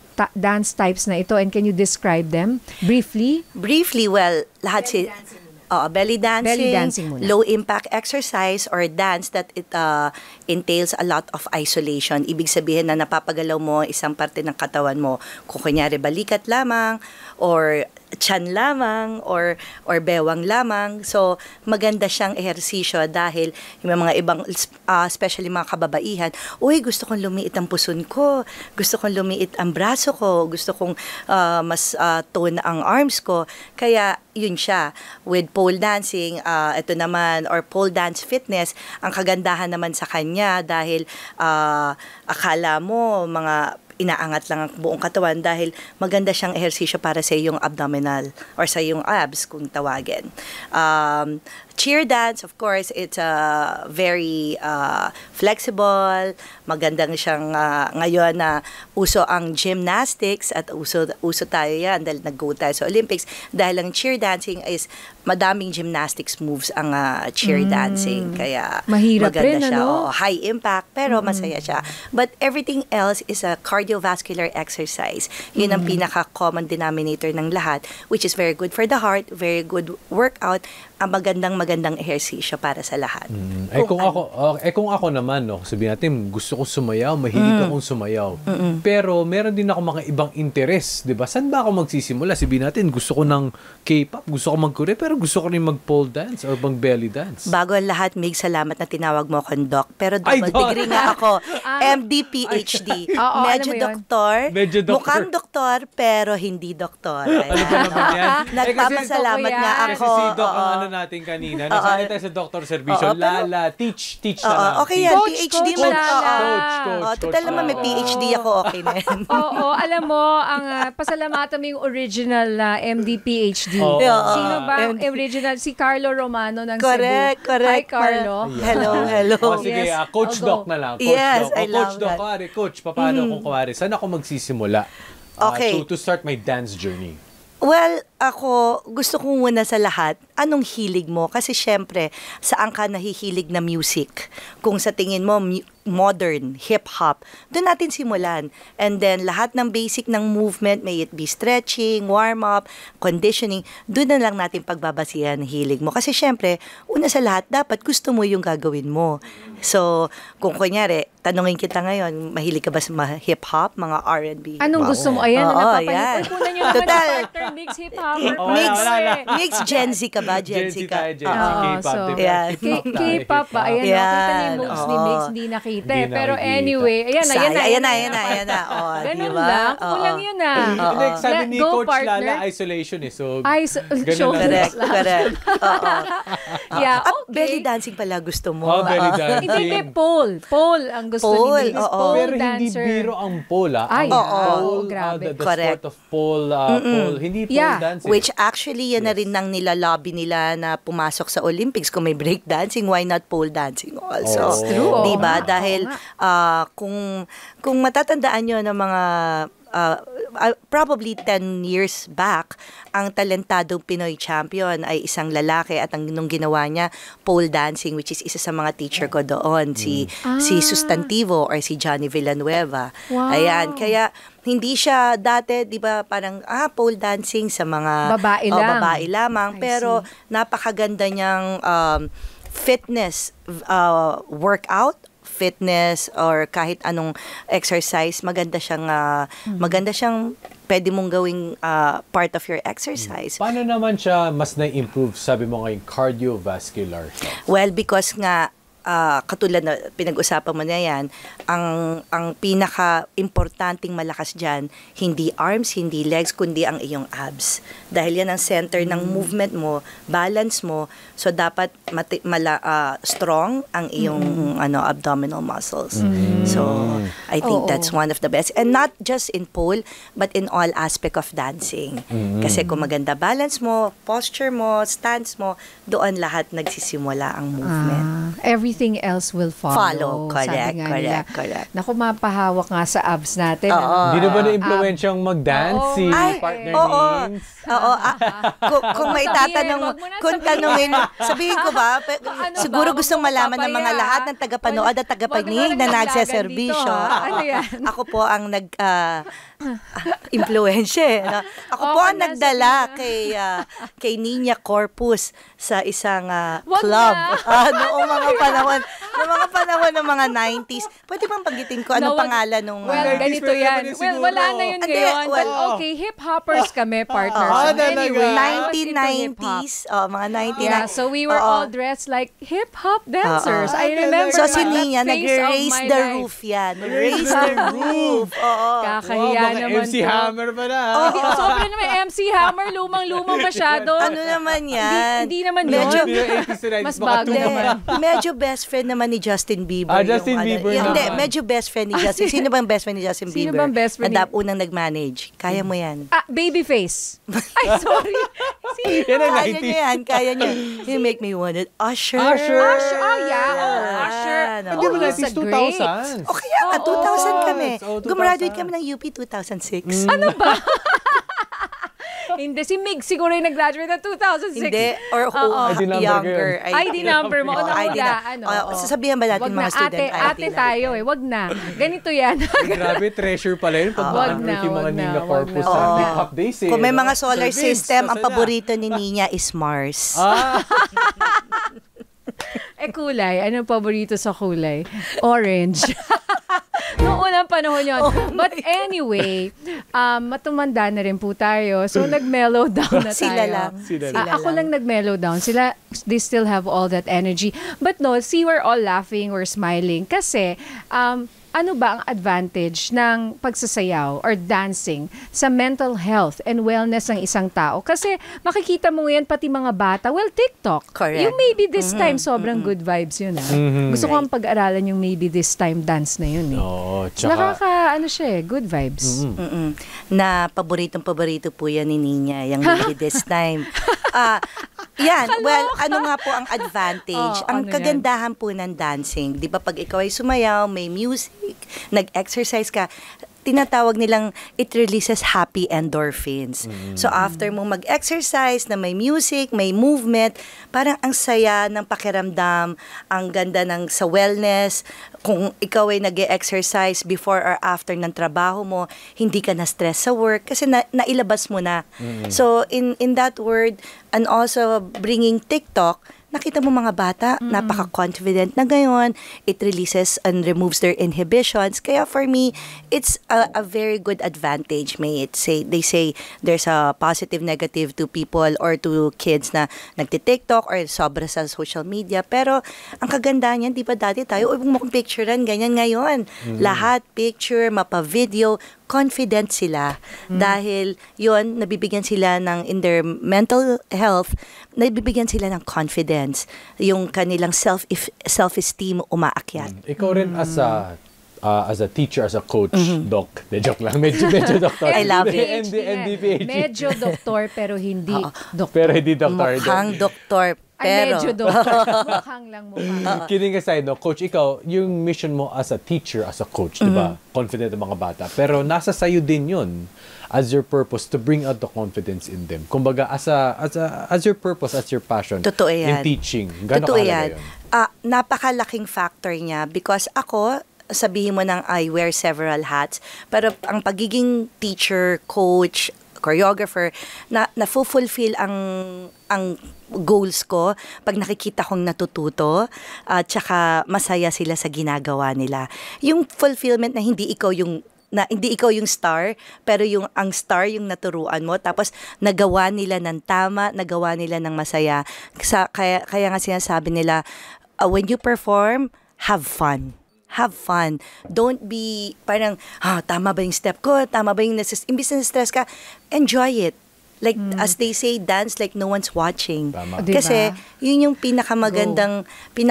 dance types na ito, and can you describe them briefly? Briefly, well, lahat Belly dancing, Belly dancing muna. low impact exercise or dance that it entails a lot of isolation. Ibig sabihin na napapagalaw mo isang parte ng katawan mo. Kung kunyari balikat lamang or tiyan lamang or bewang lamang. So, maganda siyang ehersisyo dahil yung mga ibang, especially mga kababaihan, uy, gusto kong lumiit ang puson ko, gusto kong lumiit ang braso ko, gusto kong mas tone ang arms ko. Kaya, yun siya. With pole dancing, ito naman, or pole dance fitness, ang kagandahan naman sa kanya dahil akala mo mga inaangat lang ang buong katawan dahil maganda siyang ehersisyo para sa iyong abdominal or sa iyong abs kung tawagin. Cheer dance, of course, it's very flexible. Magandang siyang ngayon na uso ang gymnastics at uso tayo yan dahil nag-go tayo sa Olympics. Dahil ang cheer dancing is madaming gymnastics moves ang cheer dancing. Kaya mahirap maganda rin, siya. ano? Oo, high impact, pero masaya siya. But everything else is a cardiovascular exercise. Yun ang pinaka-common denominator ng lahat, which is very good for the heart, very good workout, ang magandang ehersisyo para sa lahat. Kung ako naman, no, sabihin natin, gusto kong sumayaw, mahilig akong sumayaw. Pero meron din ako mga ibang interest, 'di ba? Saan ba ako magsisimula? Sabihin natin, gusto ko ng K-pop, gusto ko mag-Korea, pero gusto ko rin mag-pole dance or mag-belly dance. Bago ang lahat, Mig, salamat na tinawag mo akong doc. Pero double degree nga ako. MD, PhD. Medyo doktor. Mukhang doktor, pero hindi doktor. Ano ba naman yan? Nagpapasalamat nga ako. Kasi si Doc ang ano natin kanina, nasanay tayo sa Dr. Servisyo, teach na lang. Okay yan, Coach, PhD coach mo. Coach. Total naman may PhD ako, okay na yan. Oo, alam mo, ang pasalamatan mo yung original MD PhD. Sino ba ang original? Si Carlo Romano ng Correct. Cebu. Hi, Carlo. Hello. Sige, Yes, Coach I'll Doc go. na lang. Yes, I love Coach Doc, that. Coach, paano kung kuwari? Saan ako magsisimula to start my dance journey? Well, ako, gusto ko muna sa lahat, anong hilig mo? Kasi syempre, saan ka nahihilig na music? Kung sa tingin mo, modern, hip-hop, doon natin simulan. And then, lahat ng basic ng movement, may it be stretching, warm-up, conditioning, doon na lang natin pagbabasihan ng hilig mo. Kasi syempre, una sa lahat, dapat gusto mo yung gagawin mo. So, kung kunyari, tanungin kita ngayon, mahilig ka ba sa hip-hop, mga R&B? Anong gusto mo? Ayan, napapahinip. yan. Uy, kunan nyo naman Total. yung partner, mix hip-hop. Mix Gen Z ka ba? Gen Z ka? Gen Z, K-pop, so, diba? yeah. K-pop ba? Ayan, kita niyo yung moves ni Mix, hindi nakita. Hindi Pero nakikita. anyway, ayan na. Oh, Ganun diba? lang. Kulang yun Hindi, sabi ni Go, Coach partner. Lala, isolation eh. So, Isolation. ganun lang. Correct. Oo. Yeah, Belly okay. dancing pala gusto mo. belly dancing. Hindi, pole. Pole ang gusto Pole, ni Mix. oo. Pole Pero hindi dancer. biro ang pole, Ay, ang oo, grabe. the Correct. sport of pole, hindi pole Yeah. dancing. Which actually, yan na rin nang nilalobby nila na pumasok sa Olympics. Kung may break dancing, why not pole dancing also? It's true. Diba? Oo nga, Dahil kung matatandaan nyo ng mga probably 10 years back, ang talentadong Pinoy champion ay isang lalaki at ang nung ginawa niya, pole dancing, which is isa sa mga teacher ko doon, si Sustantivo or si Johnny Villanueva. Wow. Ayan, kaya hindi siya dati, di ba, parang pole dancing sa mga Babae lang. babae lamang, I pero napakaganda niyang fitness workout, fitness or kahit anong exercise, maganda siyang pwede mong gawing part of your exercise. Paano naman siya mas na-improve, sabi mo ngayon, cardiovascular? Well, because nga katulad na pinag-usapan mo na yan, ang pinaka-importanting malakas dyan, hindi arms, hindi legs, kundi ang iyong abs. Dahil yan ang center ng movement mo, balance mo, so dapat strong ang iyong abdominal muscles. So, I think that's one of the best. And not just in pole, but in all aspect of dancing. Kasi kung maganda balance mo, posture mo, stance mo, doon lahat nagsisimula ang movement. Everything else will follow. Correct, Sabi nga nila. correct. Naku, mapahawak nga sa abs natin. Hindi na ba na-influensyang mag-dance si Ay, partner oo. Nins? Oo. Kung may tatanong mo, wag mo na kung sabihin. tanungin, sabihin ko ba, Ano siguro ba? gustong Huwag mo malaman ng mga papaya. lahat ng tagapanood at tagapakinig Wag na na nagseserbisyo. dito, Ano yan? Ako po ang Influensya. No? Ako po Oo, ang nasa nagdala Nina. kay Nina Corpus sa isang Wag club. na. Noong mga panahon ng mga 90s. Pwede bang banggitin ko anong wag- pangalan nung... Well, ganito pwede yan. naman yun Well, siguro. wala na yun Hindi, ngayon. But well, okay, hip-hoppers kami, partners. talaga? Anyway, I was into hip-hop. 1990s. Mga 1990s. Yeah, so we were all dressed like hip-hop dancers. Oo. I remember So si that Nina, phase of nag-raise my the life. roof yan. Raise the roof. Oo. Kakahiya mga naman MC po. Hammer pa na. Hindi, sobrang naman MC Hammer, lumang-lumang masyado. Ano naman yan? Hindi naman Medyo- yun. 80s to 90s, Mas baka bago. two naman. Medyo best friend naman ni Justin Bieber. Justin Bieber naman. Hindi, medyo best friend ni Justin. Sino bang best friend ni Justin Sino Bieber? bang best friend Na ni- unang nag-manage. Kaya mo yan. Babyface. Ay, sorry. Sino? Yan ang Kaya 90s. niya yan, kaya niya. You make me want it. Usher. Usher. Usher. Oh, yeah. Oh, Usher. no. Hindi mo Oh, he's 90s, a great. 2000s. O kaya nga, Oo. 2000 kami. Oo, 2000. Gumraduate kami ng UP 2006. Ano ba? Hindi, si Mig siguro yung nag-graduate ng 2006. Hindi, or Oo. ID number younger. ko ID number mo. Oo, Ano ID na? na. Ano? Oo, sasabihan ba natin Wag mga na, student ate, ID ate lang? tayo eh. Wag na. Ganito yan. Grabe, treasure pala yun. Pag Wag mga na, yung mga wag na, Nina wag Corpus na. sa Oo. hip-hop days eh. Kung may no? mga solar Sir Vince, system, ang nasaan na? paborito ni Nina is Mars. Kulay. Anong paborito sa kulay? Orange. Noong unang panahon yun. But anyway, matumanda na rin po tayo. So, nag-mellow down na tayo. Sila lang. Ako lang nag-mellow down. Sila, they still have all that energy. But no, see, we're all laughing, we're smiling. Kasi, ano ba ang advantage ng pagsasayaw or dancing sa mental health and wellness ng isang tao? Kasi makikita mo yan pati mga bata, well, TikTok. Correct. Yung maybe this time, sobrang good vibes yun. Gusto ko ang pag-aralan yung maybe this time dance na yun. Oo, tsaka... Nakaka, good vibes. Na paboritong-paborito po yan ni Nina, yung Maybe This Time. Yan, well, ano nga po ang advantage? Oh, Ang ano yan? kagandahan po ng dancing, di ba pag ikaw ay sumayaw, may music, nag-exercise ka, tinatawag nilang it releases happy endorphins. So after mo mag-exercise na may music, may movement, parang ang saya ng pakiramdam, ang ganda ng sa wellness. Kung ikaw ay nag-exercise before or after ng trabaho mo, hindi ka na stress sa work kasi nailabas mo na. So in that word, and also bringing TikTok, nakita mo mga bata, napaka-confident na ngayon. It releases and removes their inhibitions. Kaya for me, it's a very good advantage. They say there's a positive, negative to people or to kids na nagti-TikTok or sobra sa social media. Pero ang kagandahan niyan, di ba dati tayo, huwag mo kong picturean, ganyan ngayon. Lahat, picture, mapa-video, confident sila dahil yon nabibigyan sila ng in their mental health, nabibigyan sila ng confidence, yung kanilang self-esteem umaakyat. Ikaw rin as a teacher, as a coach, doc. De joke lang. Medyo doctor. I love it. NDPH. Medyo doktor pero hindi doktor. Pero hindi doctor. Mukhang doktor, Ay, pero medyo doktor. Mukhang lang mukha. Kidding aside, no, coach, ikaw, yung mission mo as a teacher, as a coach, di ba? Confident ang mga bata. Pero nasa sayo din yun as your purpose to bring out the confidence in them. Kumbaga, as your purpose, as your passion Totoo yan. in teaching. Gano'n Totoo kahalaga yan. yun? Napakalaking factor niya because ako, sabihin mo nang I wear several hats, pero ang pagiging teacher, coach, choreographer, na fulfill ang goals ko pag nakikita kong natututo at saka masaya sila sa ginagawa nila. Yung fulfillment na hindi ikaw yung star, pero ang star yung naturuan mo, tapos nagawa nila ng tama, nagawa nila ng masaya. Kaya nga sinasabi nila, when you perform, have fun. Have fun. Don't be parang, tama ba yung step ko? Tama ba yung imbis na stress ka, enjoy it. Like, as they say, dance like no one's watching. Tama. Diba? Kasi, yun yung pinakamagandang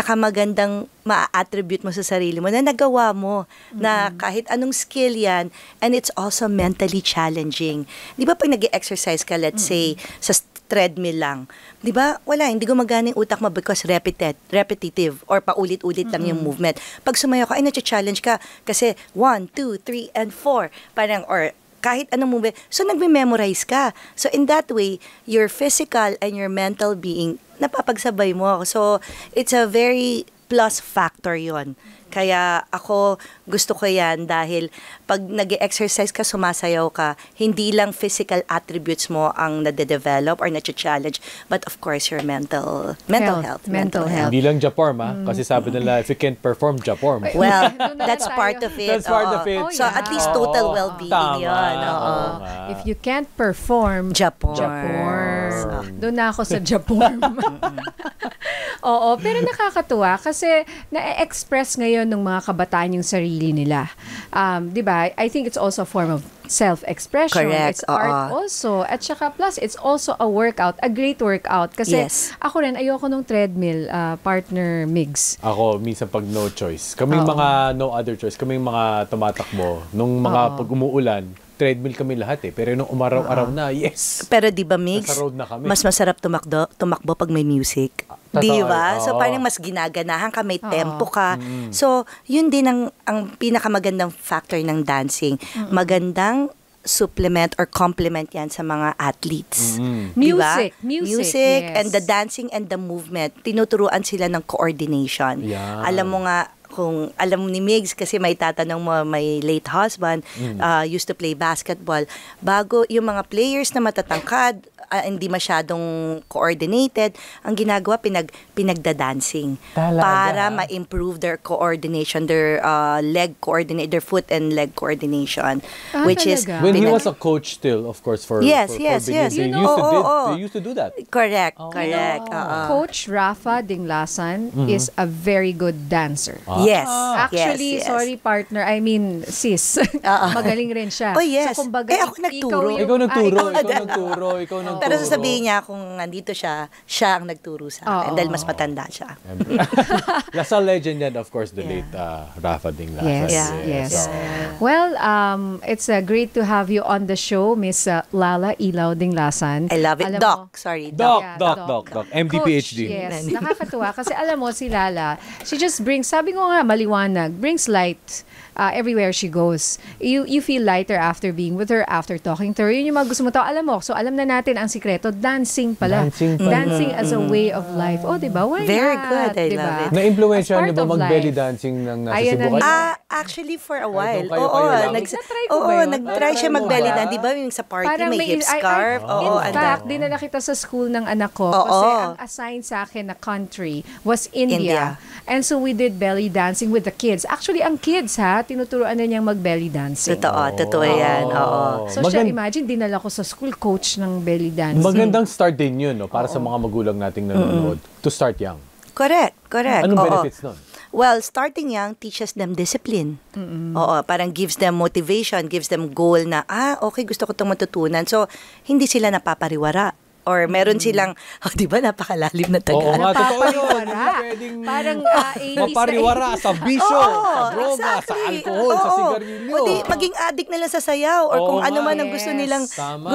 ma-attribute mo sa sarili mo na nagawa mo. Na kahit anong skill yan, and it's also mentally challenging. Di ba pag nag-exercise ka, let's say, sa treadmill lang, di ba, hindi gumagana yung utak mo because repetitive, or paulit-ulit lang yung movement. Pag sumayaw ka, ay na-challenge ka, kasi 1, 2, 3, and 4, parang, or kahit anong movement. So, nagme-memorize ka. So, in that way, your physical and your mental being, napapagsabay mo. So, it's a very plus factor yon Kaya ako, gusto ko yan dahil pag nag-exercise ka, sumasayaw ka, hindi lang physical attributes mo ang nade-develop or na-challenge, but of course, your mental health. Mental health. Hindi lang Japorm, Kasi sabi nila, if you can't perform, Japorm. Well, Doon na that's tayo. part of it. That's part of it. Oh, So, yeah. at least total Oo. well-being Tama. yun. Oo. If you can't perform, Japorm. Doon na ako sa Japorm. Oo, pero nakakatuwa kasi na-express ngayon ng mga kabataan yung sarili nila. 'Di ba? I think it's also a form of self-expression. Correct, It's art also. At saka plus, it's also a workout, a great workout. Kasi Yes. ako rin, ayoko nung treadmill, partner Migs. Ako, minsan pag no choice. Kaming mga no other choice, kaming mga tumatakbo, nung mga pag umuulan, treadmill kami lahat Pero nung umaraw-araw na, yes! Pero di ba, Migs, Nasa road na kami. mas masarap tumakbo pag may music. Totoo. Di ba? So, Oo. parang mas ginaganahan ka, may tempo ka. So, yun din ang pinakamagandang factor ng dancing. Magandang supplement or complement yan sa mga athletes. Di ba? Music, yes. And the dancing and the movement, tinuturuan sila ng coordination. Yan. Alam mo nga, kung alam ni Migs, kasi may tatanong mo, my late husband used to play basketball. Bago yung mga players na matatangkad, hindi masyadong coordinated, ang ginagawa, pinagda-dancing. Talaga? Para ma-improve their coordination, their their foot and leg coordination. Which is, talaga? When he was a coach still, of course, for Yes, for yes, beginners, yes. they You used know, to oo. they used to do that. correct, Oh. correct. Coach Rafa Dinglasan is a very good dancer. Yes. Actually, yes, yes. sorry partner, I mean sis. Magaling rin siya. Oh, yes. So, kumbaga, Ako nagturo. Ikaw nagturo, ikaw ikaw nagturo. Pero sasabihin niya kung nandito siya ang nagturo sa akin Oo. dahil mas matanda siya. Lasal legend yan, of course, the late Rafa Dinglasan. Yes, yes. So, Well, it's great to have you on the show, Miss Lala Ilaw Dinglasan. I love it. Alam Doc, mo- sorry. Doc, Yeah, Doc. MD, Coach, PhD. Yes, nakakatuwa kasi alam mo si Lala, she just brings, sabi ko nga maliwanag, brings light everywhere she goes. You feel lighter after being with her, after talking to her. Yun yung mga gusto mo to. Alam mo, so alam na natin ang sikreto, dancing pala. Dancing pala. Dancing as a way of life. Oh, di ba? Why Very not? good. I Diba? love it. Na-impluensyahan As niyo ba part of mag-belly life. dancing ng nasa Ayan Cebu na kayo? Actually, for a while. kayo Oo, lang? Na-try ko ba yun? nag-try siya Na-try mo mag-belly ba? dance. Di ba yung sa party may hip I- scarf? Oo, in fact, dinala kita sa school ng anak ko Oo. kasi ang assigned sa akin na country was India. And so we did belly dancing with the kids. Actually, ang kids tinuturuan na niyang mag-belly dancing. Totoo yan. Oo. So siya, imagine, dinala ko sa school coach ng belly dancing. Magandang start din yun, no? Para sa mga magulang nating nanonood. To start young. Correct. Anong Oo. benefits nun? Well, starting young teaches them discipline. Oo, parang gives them motivation, gives them goal na, okay, gusto ko itong matutunan. So, hindi sila napapariwara. Or meron silang, di ba, napakalalim na Oo taga. nga, totoo yun. Napapariwara. Hindi pwedeng Parang 80s na mapariwara sa bisyo, sa droga, sa exactly. alcohol, sa Oo. sigarilyo. O di, maging addict na lang sa sayaw or Oo kung ano nga. man ang gusto Yes. nilang Tama.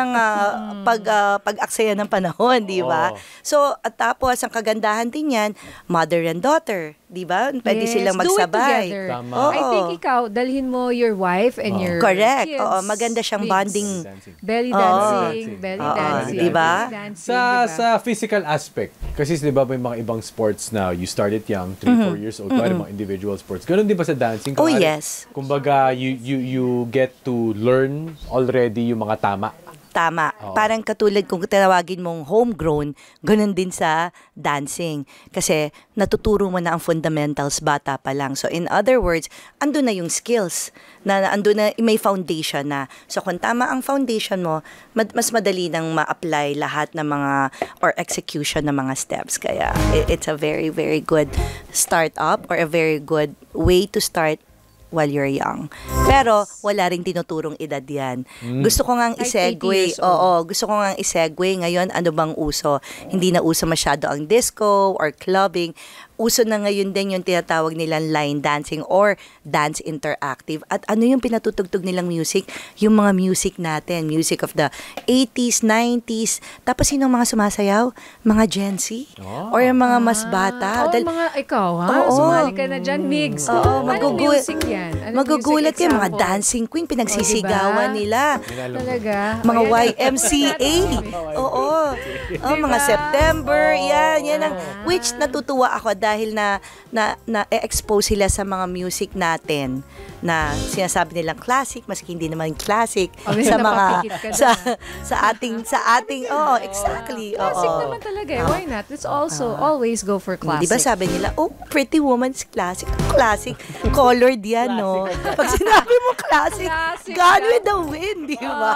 pag-aksaya ng panahon, di ba? Oo. So, at tapos, ang kagandahan din yan, mother and daughter, di ba? Pwede Yes, silang do it magsabay. together. Tama. I think ikaw, dalhin mo your wife and your Correct. kids. Oo, maganda siyang Migs. bonding. Belly Oo. dancing, belly Oo, dancing. diba? belly dancing, Sa diba? sa physical aspect, kasi di ba may mga ibang sports na you started young, 3-4 years old, kaya mga individual sports. Ganun din ba sa dancing? Oh, Kunwari, yes. Kumbaga, you get to learn already yung mga tama. Tama. Oo. Parang katulad kung tinawagin mong homegrown, ganun din sa dancing. Kasi natuturo mo na ang fundamentals bata pa lang. So in other words, andun na yung skills. Andun na may foundation na. So kung tama ang foundation mo, mas madali nang ma-apply lahat ng mga or execution ng mga steps. Kaya it's a very, very good start up or a very good way to start while you're young. Pero wala ring tinuturong edad yan. Gusto ko ngang Like 80 isegue. years old. Gusto ko ngang isegue ngayon ano bang uso. Hindi na uso masyado ang disco or clubbing. Uso na ngayon din yung tinatawag nilang line dancing or dance interactive. At ano yung pinatutugtog nilang music? Yung mga music natin. Music of the 80s, 90s. Tapos sino mga sumasayaw? Mga Gen Z? Or yung mga mas bata? Oh, Dahil- mga ikaw, Oo. Sumali ka na dyan, Migs. Oo, Anong music yan? Anong magugulat music kayo, mga example? dancing queen, pinagsisigawan Oh, diba? nila. Talaga? Mga O, yan. YMCA. Oo. Mga September. Yan ang, which natutuwa ako dahil dahil na-expose sila sa mga music natin na sinasabi nilang classic, maski hindi naman classic, sa mga, sa ating, exactly. Classic naman talaga eh. Why not? Let's also always go for classic. Di ba sabi nila, Pretty Woman's classic. Classic. Colored yan, no? Pag sinabi mo classic, Gone with the Wind, di ba?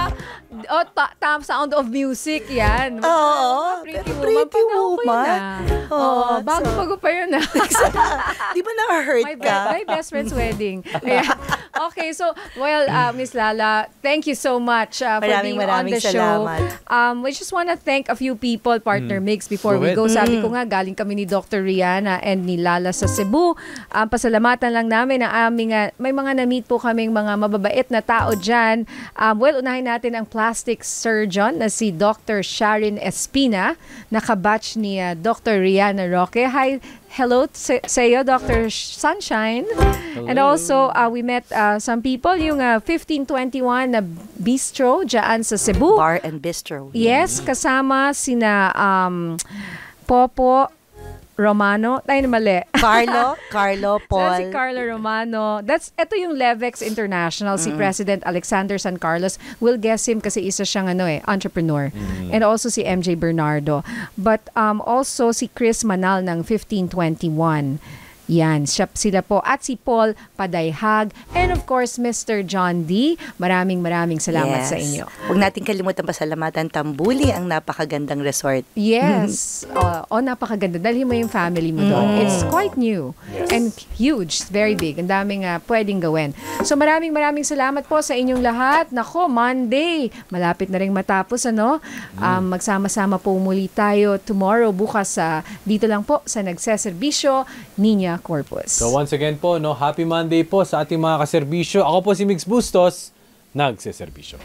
Sound of Music yan. Pretty Woman. Woman. Bago pa yun na. Di ba na-hurt ka? My best friend's wedding. Ayan. Okay, so, Miss Lala, thank you so much for being on the show. We just want to thank a few people, Partner Mix, before we go. Sabi ko nga, galing kami ni Dr. Rihanna and ni Lala sa Cebu. Pasalamatan lang namin na may mga na-meet po kaming mga mababait na tao dyan. Unahin natin ang plastic surgeon na si Dr. Sharon Espina, nakabatch ni Dr. Rihanna Roque. Hello sa iyo, Dr. Sunshine. Hello. And also, we met some people, yung 1521 na bistro dyan sa Cebu. Bar and Bistro. Yes, kasama sina Popo Romano. Tayo na mali. Carlo, Paul. Si Carlo Romano. Ito yung Levex International, si President Alexander San Carlos. We'll guess him kasi isa siyang entrepreneur. And also si MJ Bernardo. But also si Chris Manal ng 1521. Yan, sila po. At si Paul Padayhag. And of course, Mr. John D. Maraming salamat sa inyo. Huwag natin kalimutan pasalamatan Tambuli, ang napakagandang resort. Yes. Napakaganda. Dalhin mo yung family mo doon. It's quite new and huge. Very big. Ang daming pwedeng gawin. So maraming salamat po sa inyong lahat. Nako, Monday. Malapit na rin matapos, magsama-sama po muli tayo tomorrow, bukas dito lang po sa Nagseserbisyo, Niña Corpus. So once again po, happy Monday po sa ating mga kaserbisyo. Ako po si Mix Bustos, Nagseserbisyo.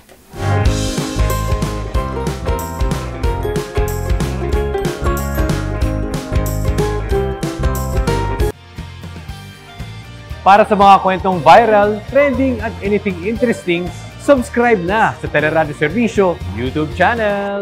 Para sa mga kwentong viral, trending at anything interesting, subscribe na sa Teleradyo Serbisyo YouTube channel.